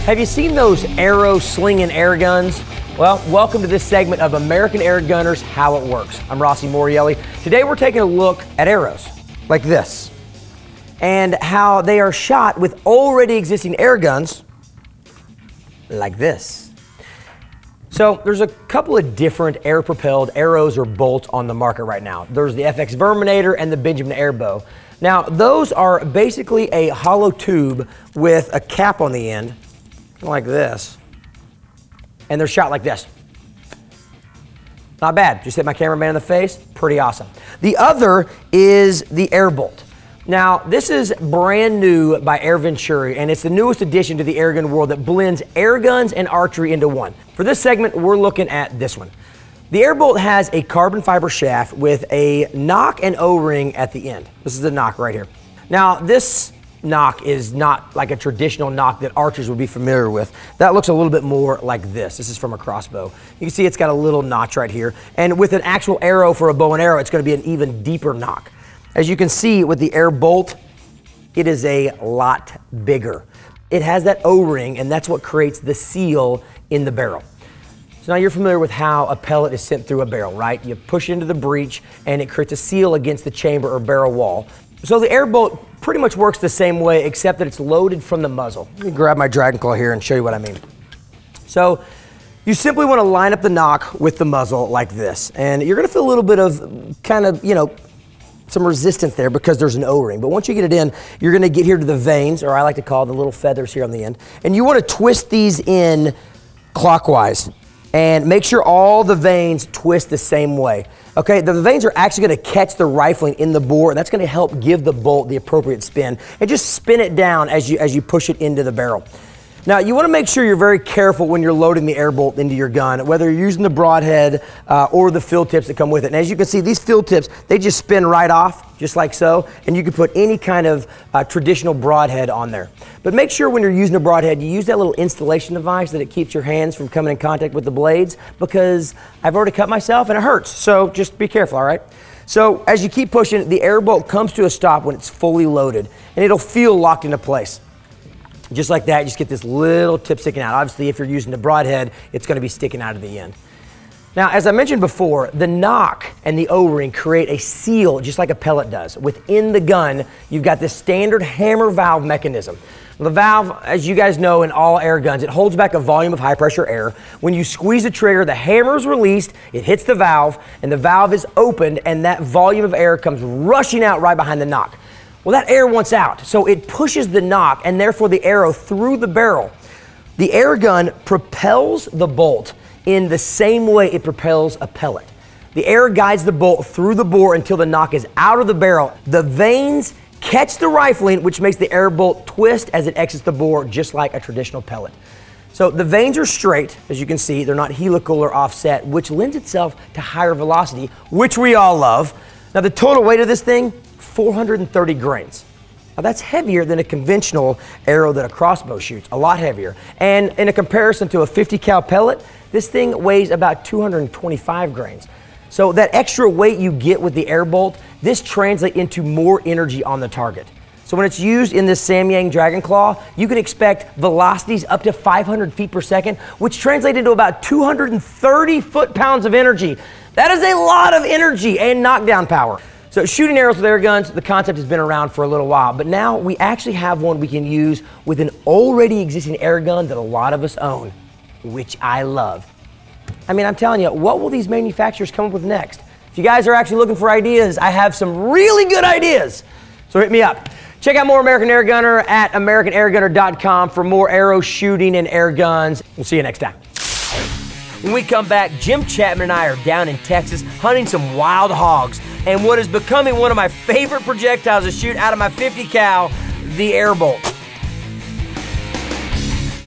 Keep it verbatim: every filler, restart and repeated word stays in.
Have you seen those arrow slinging air guns? Well, welcome to this segment of American Air Gunners, How It Works. I'm Rossi Morielli. Today we're taking a look at arrows like this and how they are shot with already existing air guns like this. So there's a couple of different air-propelled arrows or bolts on the market right now. There's the F X Verminator and the Benjamin Airbow. Now those are basically a hollow tube with a cap on the end like this, and they're shot like this. Not bad. Just hit my cameraman in the face. Pretty awesome. The other is the Air Bolt. Now, this is brand new by Air Venturi, and it's the newest addition to the airgun world that blends air guns and archery into one. For this segment, we're looking at this one. The Air Bolt has a carbon fiber shaft with a nock and O-ring at the end. This is the nock right here. Now, this nock is not like a traditional nock that archers would be familiar with. That looks a little bit more like this. This is from a crossbow. You can see it's got a little notch right here. And with an actual arrow for a bow and arrow, it's going to be an even deeper nock. As you can see with the Air Bolt, it is a lot bigger. It has that O-ring, and that's what creates the seal in the barrel. So now you're familiar with how a pellet is sent through a barrel, right? You push it into the breech, and it creates a seal against the chamber or barrel wall. So the Air Bolt pretty much works the same way, except that it's loaded from the muzzle. Let me grab my Dragon Claw here and show you what I mean. So you simply want to line up the nock with the muzzle like this, and you're going to feel a little bit of kind of, you know, some resistance there because there's an O-ring. But once you get it in, you're going to get here to the vanes, or I like to call the little feathers here on the end, and you want to twist these in clockwise and make sure all the vanes twist the same way. Okay, the vanes are actually going to catch the rifling in the bore, and that's going to help give the bolt the appropriate spin, and just spin it down as you as you push it into the barrel. Now, you want to make sure you're very careful when you're loading the Air Bolt into your gun, whether you're using the broadhead uh, or the field tips that come with it. And as you can see, these field tips, they just spin right off, just like so, and you can put any kind of uh, traditional broadhead on there. But make sure when you're using a broadhead, you use that little installation device that it keeps your hands from coming in contact with the blades, because I've already cut myself and it hurts, so just be careful, all right? So as you keep pushing, the Air Bolt comes to a stop when it's fully loaded, and it'll feel locked into place. Just like that, you just get this little tip sticking out. Obviously, if you're using the broadhead, it's going to be sticking out of the end. Now, as I mentioned before, the nock and the O-ring create a seal just like a pellet does. Within the gun, you've got this standard hammer valve mechanism. The valve, as you guys know, in all air guns, it holds back a volume of high pressure air. When you squeeze the trigger, the hammer is released, it hits the valve, and the valve is opened, and that volume of air comes rushing out right behind the nock. Well, that air wants out, so it pushes the nock and therefore the arrow through the barrel. The air gun propels the bolt in the same way it propels a pellet. The air guides the bolt through the bore until the nock is out of the barrel. The vanes catch the rifling, which makes the air bolt twist as it exits the bore, just like a traditional pellet. So the vanes are straight, as you can see. They're not helical or offset, which lends itself to higher velocity, which we all love. Now, the total weight of this thing, four hundred thirty grains. Now that's heavier than a conventional arrow that a crossbow shoots, a lot heavier. And in a comparison to a fifty cal pellet, this thing weighs about two hundred twenty-five grains. So that extra weight you get with the Air Bolt, this translates into more energy on the target. So when it's used in this Samyang Dragon Claw, you can expect velocities up to five hundred feet per second, which translates into about two hundred thirty foot-pounds of energy. That is a lot of energy and knockdown power. So shooting arrows with air guns, the concept has been around for a little while, but now we actually have one we can use with an already existing air gun that a lot of us own, which I love. I mean, I'm telling you, what will these manufacturers come up with next? If you guys are actually looking for ideas, I have some really good ideas. So hit me up. Check out more American Air Gunner at American Air Gunner dot com for more arrow shooting and air guns. We'll see you next time. When we come back, Jim Chapman and I are down in Texas hunting some wild hogs and what is becoming one of my favorite projectiles to shoot out of my fifty cal, the Air Bolt.